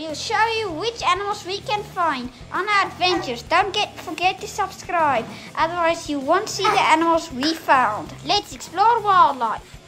We'll show you which animals we can find on our adventures. Don't forget to subscribe, otherwise you won't see the animals we found. Let's explore wildlife.